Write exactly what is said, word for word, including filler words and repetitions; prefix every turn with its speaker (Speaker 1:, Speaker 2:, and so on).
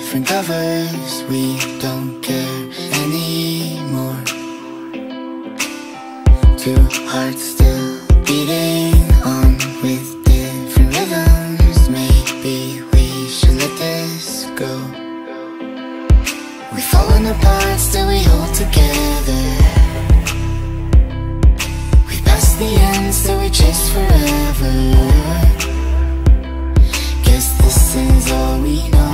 Speaker 1: different covers, we don't care anymore. Two hearts still beating on with different rhythms. Maybe we should let this go. We've fallen apart, still we hold together. We passed the end, still we chase forever. Guess this is all we know.